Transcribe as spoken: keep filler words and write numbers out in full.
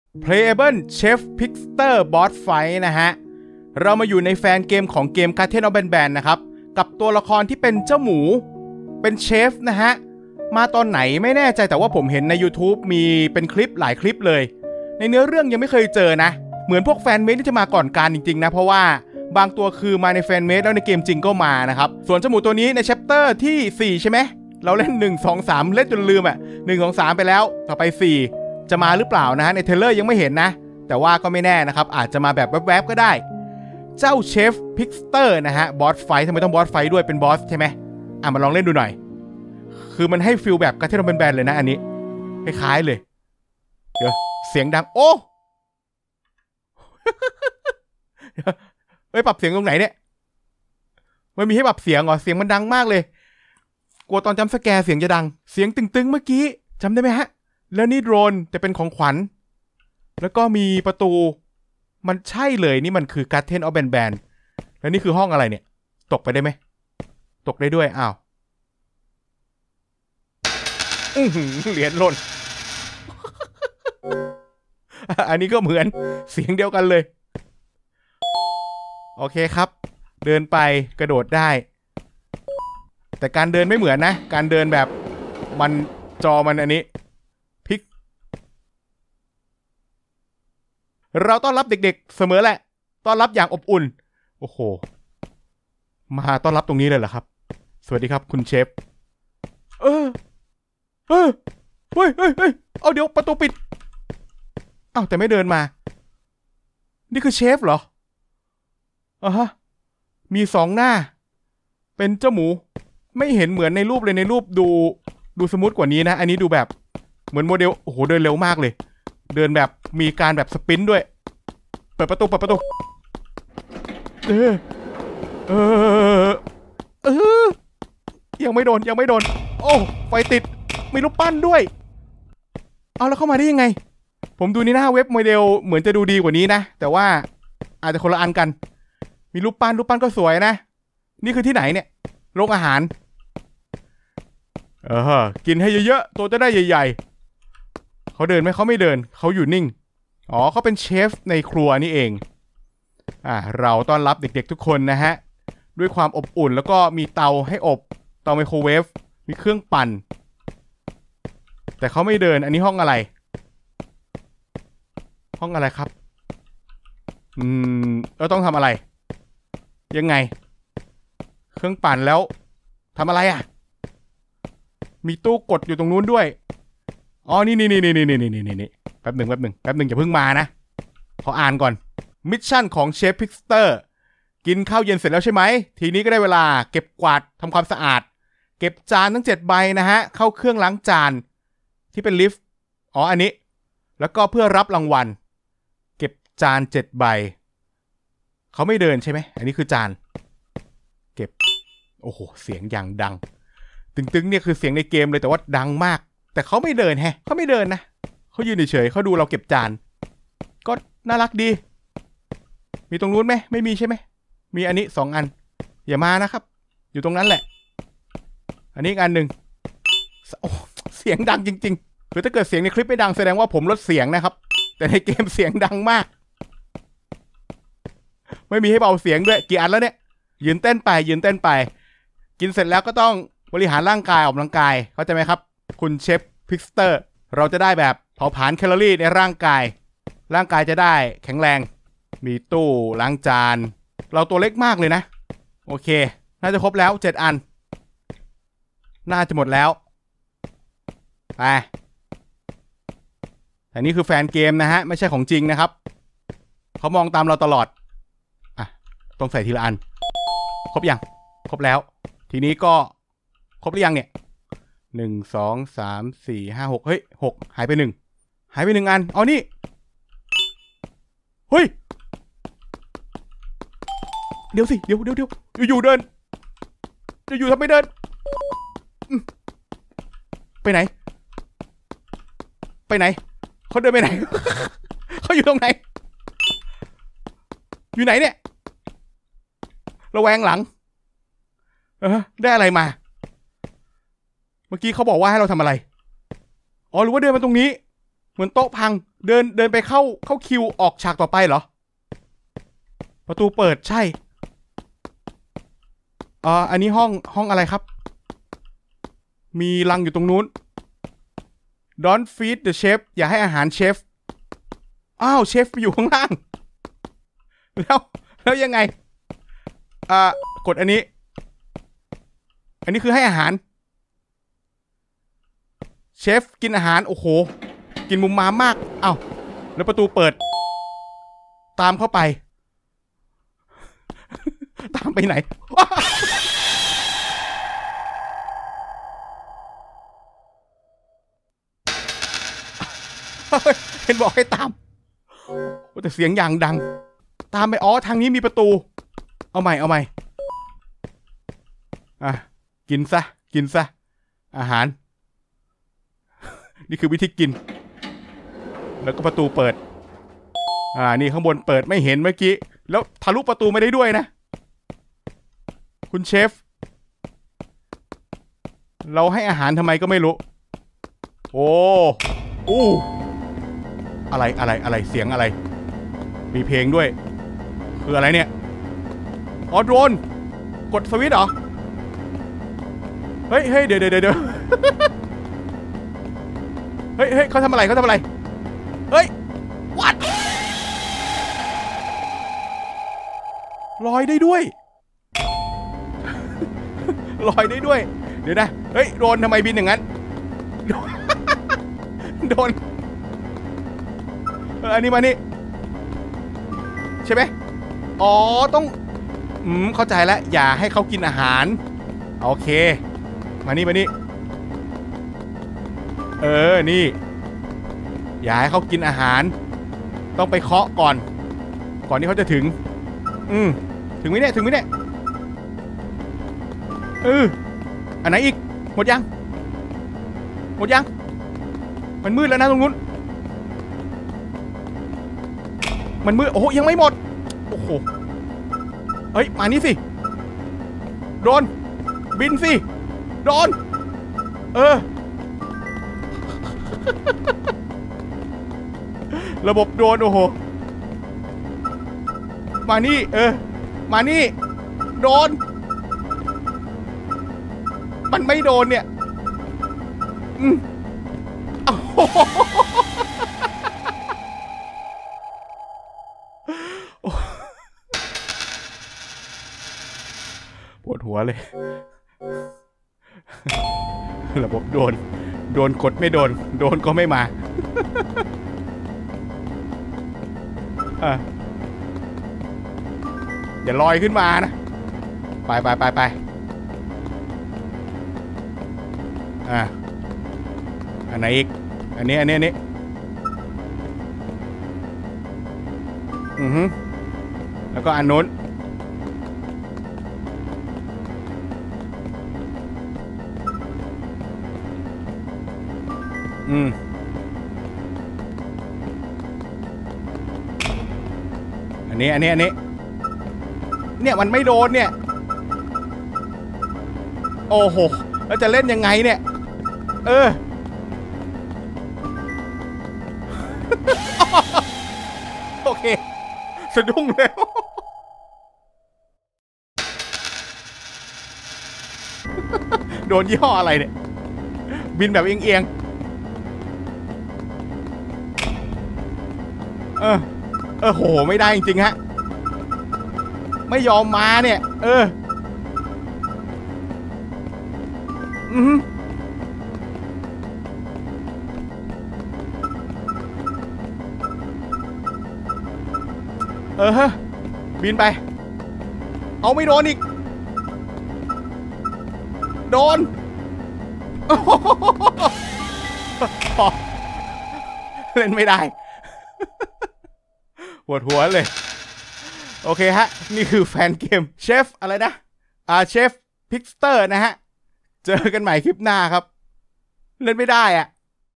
Playable Chef Pixter Boss Fight นะฮะเรามาอยู่ในแฟนเกมของเกม Garten of Banban นะครับกับตัวละครที่เป็นเจ้าหมูเป็นเชฟนะฮะมาตอนไหนไม่แน่ใจแต่ว่าผมเห็นใน YouTube มีเป็นคลิปหลายคลิปเลยในเนื้อเรื่องยังไม่เคยเจอนะเหมือนพวกแฟนเมดที่จะมาก่อนการจริงๆนะเพราะว่าบางตัวคือมาในแฟนเมดแล้วในเกมจริงก็มานะครับส่วนเจ้าหมูตัวนี้ในแชปเตอร์ที่สี่ใช่ไหมเราเล่นหนึ่ง สอง สามเล่นจนลืมอ่ะหนึ่ง สอง สามไปแล้วต่อไปสี่จะมาหรือเปล่านะฮะในเทรลเลอร์ยังไม่เห็นนะแต่ว่าก็ไม่แน่นะครับอาจจะมาแบบแวบๆก็ได้เจ้าเชฟพิกสเตอร์นะฮะบอสไฟท์ทำไมต้องบอสไฟท์ด้วยเป็นบอสใช่ไหมอ่ะมาลองเล่นดูหน่อยคือมันให้ฟิลแบบการ์เทนแบนๆเลยนะอันนี้คล้ายๆเลยเดี๋ยวเสียงดังโอ้เฮ้ยปรับเสียงตรงไหนเนี่ยไม่มีให้ปรับเสียงเหรอเสียงมันดังมากเลยกลัวตอนจำสแกร์เสียงจะดังเสียงตึงๆเมื่อกี้จำได้ไหมฮะแล้วนี่โดรนแต่เป็นของขวัญแล้วก็มีประตูมันใช่เลยนี่มันคือ Garten of Banban แล้วนี่คือห้องอะไรเนี่ยตกไปได้ไหมตกได้ด้วยอ้าวอื้อหือเหรียญหล่น อันนี้ก็เหมือนเสียงเดียวกันเลยโอเคครับเดินไปกระโดดได้แต่การเดินไม่เหมือนนะการเดินแบบมันจอมันอันนี้พลิกเราต้อนรับเด็กๆเสมอแหละต้อนรับอย่างอบอุ่นโอ้โหมาต้อนรับตรงนี้เลยเหรอครับสวัสดีครับคุณเชฟเออเออเฮ้ยเฮ้ยเฮ้ยเอาเดี๋ยวประตูปิดอ้าวแต่ไม่เดินมานี่คือเชฟเหรออ่ะฮะมีสองหน้าเป็นเจ้าหมูไม่เห็นเหมือนในรูปเลยในรูปดูดูสมูทกว่านี้นะอันนี้ดูแบบเหมือนโมเดลโอ้โหเดินเร็วมากเลยเดินแบบมีการแบบสปรินต์ด้วยเปิดประตูเปิดประตูเออเออเออยังไม่โดนยังไม่โดนโอ้ไฟติดมีรูปปั้นด้วยเอาแล้วเข้ามาได้ยังไงผมดูในหน้าเว็บโมเดลเหมือนจะดูดีกว่านี้นะแต่ว่าอาจจะคนละอันกันมีรูปปั้นรูปปั้นก็สวยนะนี่คือที่ไหนเนี่ยโรงอาหารเออกินให้เยอะๆตัวจะได้ใหญ่ๆเขาเดินไหมเขาไม่เดินเขาอยู่นิ่งอ๋อเขาเป็นเชฟในครัวนี่เองอ่าเราต้อนรับเด็กๆทุกคนนะฮะด้วยความอบอุ่นแล้วก็มีเตาให้อบเตาไมโครเวฟมีเครื่องปั่นแต่เขาไม่เดินอันนี้ห้องอะไรห้องอะไรครับอืมเราต้องทำอะไรยังไงเครื่องปั่นแล้วทำอะไรอ่ะมีตู้กดอยู่ตรงนู้นด้วยอ๋อนี่นี่นี่นี่นี่นี่นี่นี่แป๊บหนึ่งแป๊บหนึ่งแป๊บหนึ่งอย่าเพิ่งมานะขออ่านก่อนมิชชั่นของเชฟพิกสเตอร์กินข้าวเย็นเสร็จแล้วใช่ไหมทีนี้ก็ได้เวลาเก็บกวาดทำความสะอาดเก็บจานทั้งเจ็ดใบนะฮะเข้าเครื่องล้างจานที่เป็นลิฟต์อ๋ออันนี้แล้วก็เพื่อรับรางวัลเก็บจานเจ็ดใบเขาไม่เดินใช่ไหมอันนี้คือจานเก็บโอ้โหเสียงอย่างดังตึงๆเนี่ยคือเสียงในเกมเลยแต่ว่าดังมากแต่เขาไม่เดินแฮะเขาไม่เดินนะเขายืนเฉยๆเขาดูเราเก็บจานก็น่ารักดีมีตรงนู้นไหมไม่มีใช่ไหมมีอันนี้สองอันอย่ามานะครับอยู่ตรงนั้นแหละอันนี้อีกอันหนึ่งโอ้เสียงดังจริงๆคือถ้าเกิดเสียงในคลิปไม่ดังแสดงว่าผมลดเสียงนะครับแต่ในเกมเสียงดังมากไม่มีให้เบาเสียงด้วยกี่อันแล้วเนี่ยยืนเต้นไปยืนเต้นไปกินเสร็จแล้วก็ต้องบริหารร่างกายออกกำลังกายเข้าใจไหมครับคุณเชฟพิกสเตอร์เราจะได้แบบเผาผลาญแคลอรี่ในร่างกายร่างกายจะได้แข็งแรงมีตู้ล้างจานเราตัวเล็กมากเลยนะโอเคน่าจะครบแล้วเจ็ดอันน่าจะหมดแล้วไปแต่นี่คือแฟนเกมนะฮะไม่ใช่ของจริงนะครับเขามองตามเราตลอดอ่ะต้องใส่ทีละอันครบยังครบแล้วทีนี้ก็ครบหรือยังเนี่ยหนึ่งสองสามสี่ห้าหกเฮ้ยหกหายไปหนึ่งหายไปหนึ่งอันเอานี่เฮ้ยเดี๋ยวสิเดี๋ยวเดี๋ยวเดี๋ยวอยู่ๆเดินอยู่ๆทำไมเดินไปไหนไปไหนเขาเดินไปไหน เขาอยู่ตรงไหนอยู่ไหนเนี่ยระแวงหลังเออได้อะไรมาเมื่อกี้เขาบอกว่าให้เราทำอะไรอ๋อหรือว่าเดินมาตรงนี้เหมือนโต๊ะพังเดินเดินไปเข้าเข้าคิวออกฉากต่อไปเหรอประตูเปิดใช่อ่าอันนี้ห้องห้องอะไรครับมีรังอยู่ตรงนู้น Don't feed the chef อย่าให้อาหารเชฟอ้าวเชฟอยู่ข้างล่างแล้วแล้วยังไงอ่ากดอันนี้อันนี้คือให้อาหารเชฟกินอาหารโอ้โหกินมุมมามมากเอ้าแล้วประตูเปิดตามเข้าไปตามไปไหนเห็นบอกให้ตามแต่เสียงอย่างดังตามไปอ๋อทางนี้มีประตูเอาใหม่เอาใหม่อ่ะกินซะกินซะอาหารนี่คือวิธีกินแล้วก็ประตูเปิดอ่านี่ข้างบนเปิดไม่เห็นเมื่อกี้แล้วทะลุประตูไม่ได้ด้วยนะคุณเชฟเราให้อาหารทำไมก็ไม่รู้โอ้อู้อะไรอะไรอะไรเสียงอะไรมีเพลงด้วยคืออะไรเนี่ยอ๋อโดรนกดสวิตช์เหรอเฮ้ยเฮ้ยเดี๋ยวเดี๋ยวเดี๋ยวเฮ้ยเฮ้ยเขาทำอะไรเขาทำอะไรเฮ้ยวัดลอยได้ด้วยลอยได้ด้วยเดี๋ยวนะเฮ้ยโดรนทำไมบินอย่างนั้นโดนเอออันนี้มานี่ใช่ไหมอ๋อต้องอืมเข้าใจแล้วอย่าให้เขากินอาหารโอเคมานี่มานี่เออนี่อย่าให้เขากินอาหารต้องไปเคาะก่อนก่อนที่เขาจะถึงอืมถึงไหมเนี่ยถึงไหมเนี่ยเอออันไหนอีกหมดยังหมดยังมันมืดแล้วนะตรงนู้นมันมืดโอ้โหยังไม่หมดโอ้โหเฮ้ยมานี่สิโดนบินสิโดนเออระบบโดนโอ้โหมานี่เออมานี่โดนมันไม่โดนเนี่ยอืมปวดหัวเลยระบบโดนโดนกดไม่โดนโดนก็ไม่มาอย่าลอยขึ้นมานะไปไปไปไปอ่ะอันไหนอีกอันนี้อันนี้อันนี้อือฮึแล้วก็อันนู้นอืมอันนี้อันนี้อันนี้เนี่ยมันไม่โดนเนี่ยโอ้โหแล้วจะเล่นยังไงเนี่ยเออโอเคสะดุ้งแล้วโดนยี่ห้ออะไรเนี่ยบินแบบเอียงๆเออเออโหไม่ได้จริงๆฮะไม่ยอมมาเนี่ยเอออือเออฮะบินไปเอาไม่โดนอีกโดนเล่นไม่ได้ปวดหัวเลยโอเคฮะนี่คือแฟนเกมเชฟอะไรนะอ่าเชฟพิกสเตอร์นะฮะเจอกันใหม่คลิปหน้าครับเล่นไม่ได้อ่ะ